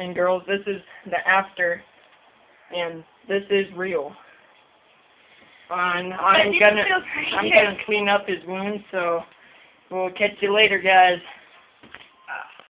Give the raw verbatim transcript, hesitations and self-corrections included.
and girls, this is the after, and this is real. And I'm gonna, I'm gonna clean up his wound, so we'll catch you later, guys.